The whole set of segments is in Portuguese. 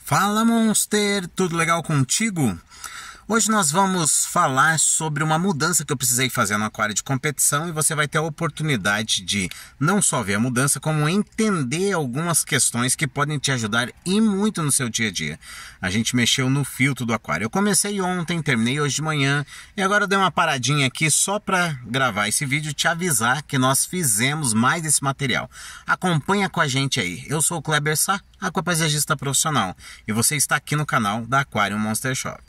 Fala, Monster! Tudo legal contigo? Hoje nós vamos falar sobre uma mudança que eu precisei fazer no aquário de competição e você vai ter a oportunidade de não só ver a mudança, como entender algumas questões que podem te ajudar e muito no seu dia a dia. A gente mexeu no filtro do aquário. Eu comecei ontem, terminei hoje de manhã e agora eu dei uma paradinha aqui só para gravar esse vídeo e te avisar que nós fizemos mais esse material. Acompanha com a gente aí. Eu sou o Kleber Sá, aquapaisagista profissional, e você está aqui no canal da Aquarium Monster Shop.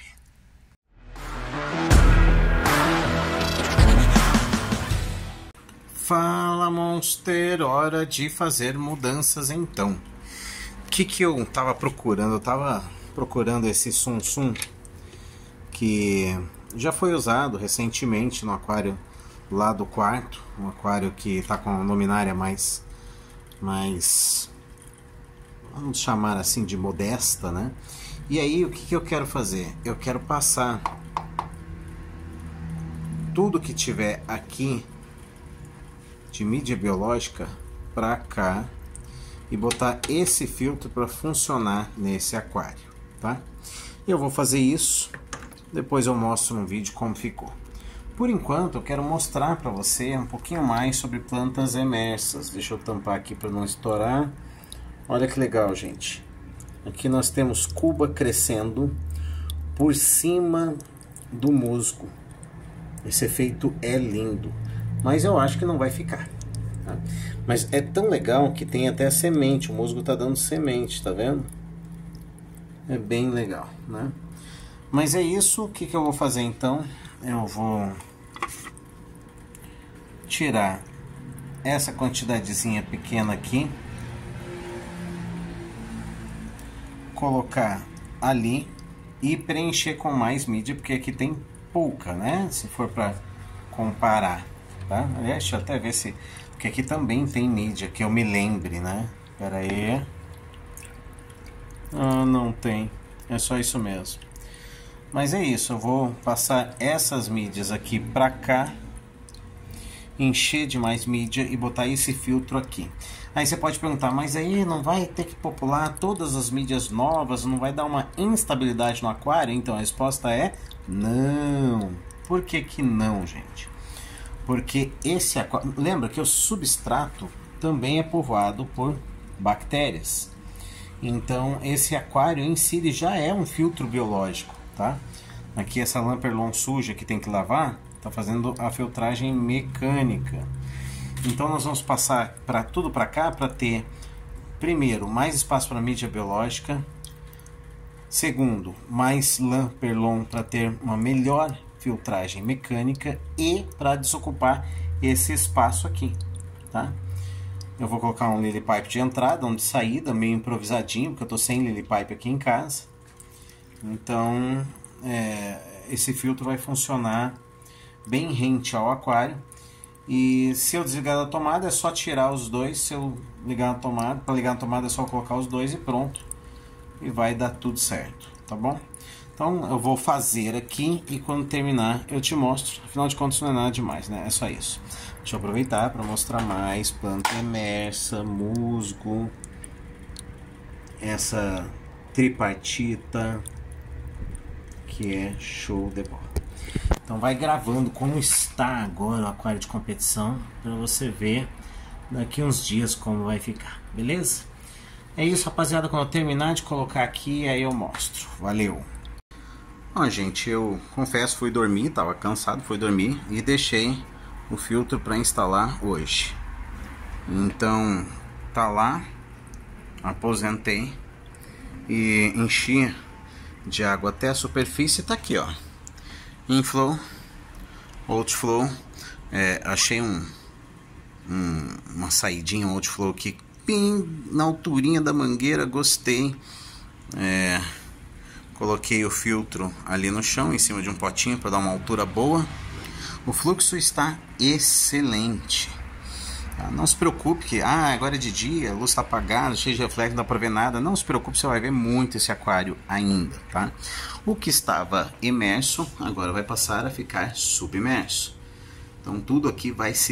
Fala, Monster, hora de fazer mudanças então. O que eu tava procurando? Eu tava procurando esse Sum que já foi usado recentemente no aquário lá do quarto, um aquário que tá com a luminária mais vamos chamar assim de modesta, né? E aí o que eu quero fazer? Eu quero passar tudo que tiver aqui de mídia biológica para cá e botar esse filtro para funcionar nesse aquário, tá? Eu vou fazer isso, depois eu mostro no vídeo como ficou. Por enquanto eu quero mostrar para você um pouquinho mais sobre plantas emersas. Deixa eu tampar aqui para não estourar. Olha que legal, gente. Aqui nós temos cuba crescendo por cima do musgo. Esse efeito é lindo, mas eu acho que não vai ficar, tá? Mas é tão legal que tem até semente, o musgo tá dando semente, tá vendo? É bem legal, né? Mas é isso, o que eu vou fazer então? Eu vou tirar essa quantidadezinha pequena aqui, colocar ali e preencher com mais mídia, porque aqui tem pouca, né? Se for para comparar, tá? Aliás, deixa eu até ver se... Porque aqui também tem mídia, que eu me lembre, né? Pera aí. Ah, não tem. É só isso mesmo. Mas é isso, eu vou passar essas mídias aqui pra cá, encher de mais mídia e botar esse filtro aqui. Aí você pode perguntar, mas aí não vai ter que popular todas as mídias novas? Não vai dar uma instabilidade no aquário? Então a resposta é não. Por que que não, gente? Porque esse aquário... Lembra que o substrato também é povoado por bactérias. Então esse aquário em si ele já é um filtro biológico, tá? Aqui essa Lamperlon suja que tem que lavar, tá fazendo a filtragem mecânica. Então nós vamos passar para tudo para cá para ter, primeiro, mais espaço para mídia biológica. Segundo, mais Lamperlon para ter uma melhor filtragem mecânica e para desocupar esse espaço aqui, tá? Eu vou colocar um lily pipe de entrada, um de saída, meio improvisadinho, porque eu tô sem lily pipe aqui em casa. Então, esse filtro vai funcionar bem rente ao aquário. E se eu desligar da tomada é só tirar os dois. Se eu ligar na tomada, para ligar na tomada é só colocar os dois e pronto. E vai dar tudo certo, tá bom? Então eu vou fazer aqui e quando terminar eu te mostro. Afinal de contas não é nada demais, né? É só isso. Deixa eu aproveitar para mostrar mais planta emersa, musgo, essa tripartita que é show de bola. Então vai gravando como está agora o aquário de competição para você ver daqui uns dias como vai ficar, beleza? É isso, rapaziada. Quando eu terminar de colocar aqui, aí eu mostro. Valeu! Ó, gente, eu confesso, fui dormir, tava cansado, fui dormir e deixei o filtro para instalar hoje. Então tá lá, aposentei e enchi de água até a superfície. Tá aqui, ó, inflow, outflow. Achei uma saidinha, um outflow aqui bem na alturinha da mangueira, gostei. Coloquei o filtro ali no chão, em cima de um potinho para dar uma altura boa. O fluxo está excelente. Tá? Não se preocupe que agora é de dia, a luz está apagada, cheio de reflexo, não dá para ver nada. Não se preocupe, você vai ver muito esse aquário ainda, tá? O que estava imerso agora vai passar a ficar submerso. Então tudo aqui vai se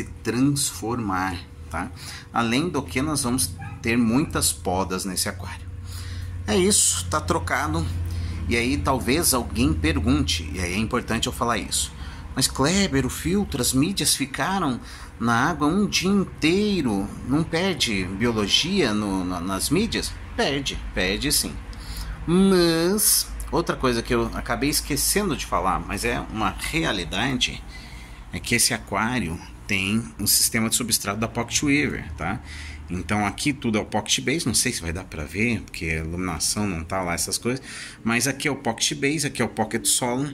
transformar, tá? Além do que nós vamos ter muitas podas nesse aquário. É isso, tá trocado. E aí talvez alguém pergunte, e aí é importante eu falar isso. Mas Kleber, o filtro, as mídias ficaram na água um dia inteiro. Não perde biologia nas mídias? Perde sim. Mas outra coisa que eu acabei esquecendo de falar, mas é uma realidade, é que esse aquário tem um sistema de substrato da Pocket Weaver, tá? Então aqui tudo é o Pocket Base, não sei se vai dar para ver, porque a iluminação não tá lá, essas coisas, mas aqui é o Pocket Base, aqui é o Pocket Solon,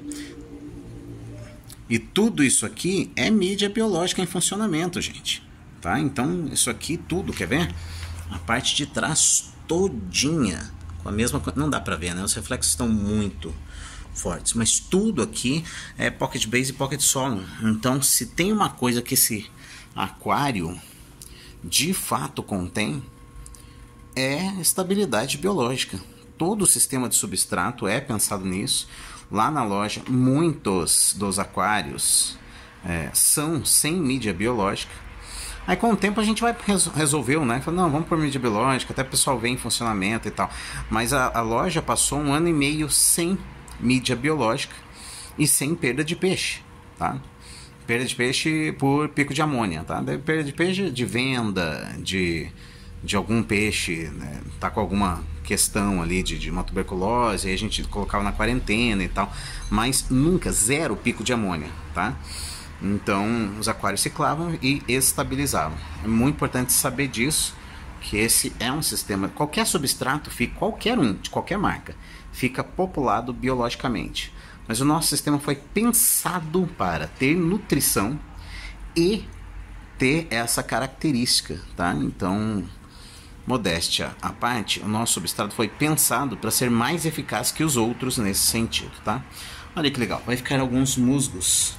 e tudo isso aqui é mídia biológica em funcionamento, gente, tá? Então isso aqui tudo, quer ver? A parte de trás todinha, com a mesma coisa, não dá para ver, né? Os reflexos estão muito fortes, mas tudo aqui é Pocket Base e Pocket Solon. Então se tem uma coisa que esse aquário de fato contém, é estabilidade biológica. Todo o sistema de substrato é pensado nisso. Lá na loja, muitos dos aquários são sem mídia biológica. Aí com o tempo a gente vai resolveu, né? Falou, não, vamos por mídia biológica, até o pessoal ver em funcionamento e tal. Mas a loja passou 1 ano e meio sem mídia biológica e sem perda de peixe, tá? Perda de peixe por pico de amônia, tá? Perda de peixe de venda, de algum peixe, né? Tá com alguma questão ali de uma tuberculose, aí a gente colocava na quarentena e tal, mas nunca, zero pico de amônia, tá? Então os aquários ciclavam e estabilizavam. É muito importante saber disso, que esse é um sistema, qualquer substrato, qualquer um, de qualquer marca, fica populado biologicamente. Mas o nosso sistema foi pensado para ter nutrição e ter essa característica, tá? Então, modéstia à parte, o nosso substrato foi pensado para ser mais eficaz que os outros nesse sentido, tá? Olha que legal, vai ficar alguns musgos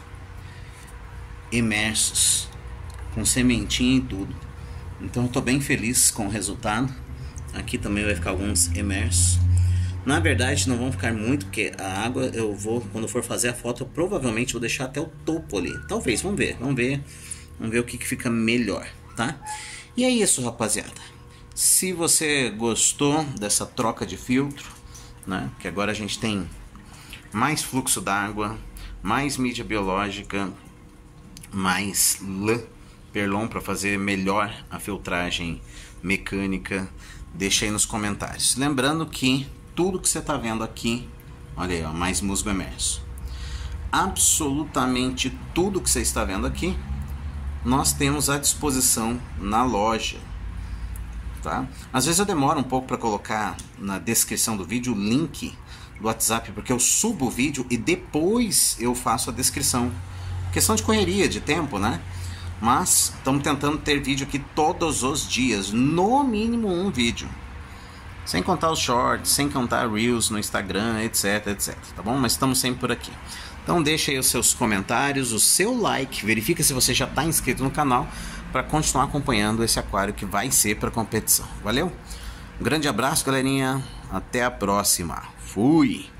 imersos, com sementinha e tudo. Então eu estou bem feliz com o resultado. Aqui também vai ficar alguns imersos. Na verdade não vão ficar muito, porque a água eu vou, quando for fazer a foto, eu provavelmente vou deixar até o topo ali. Talvez, vamos ver o que fica melhor, tá? E é isso, rapaziada. Se você gostou dessa troca de filtro, né, que agora a gente tem mais fluxo d'água, mais mídia biológica, mais Perlon para fazer melhor a filtragem mecânica, deixa aí nos comentários. Lembrando que tudo que você está vendo aqui, olha aí, ó, mais musgo emerso, absolutamente tudo que você está vendo aqui, nós temos à disposição na loja, tá? Às vezes eu demoro um pouco para colocar na descrição do vídeo o link do WhatsApp, porque eu subo o vídeo e depois eu faço a descrição. Questão de correria, de tempo, né? Mas estamos tentando ter vídeo aqui todos os dias, no mínimo um vídeo. Sem contar os shorts, sem contar reels no Instagram, etc, etc, tá bom? Mas estamos sempre por aqui. Então deixa aí os seus comentários, o seu like, verifica se você já está inscrito no canal para continuar acompanhando esse aquário que vai ser para competição. Valeu? Um grande abraço, galerinha. Até a próxima. Fui!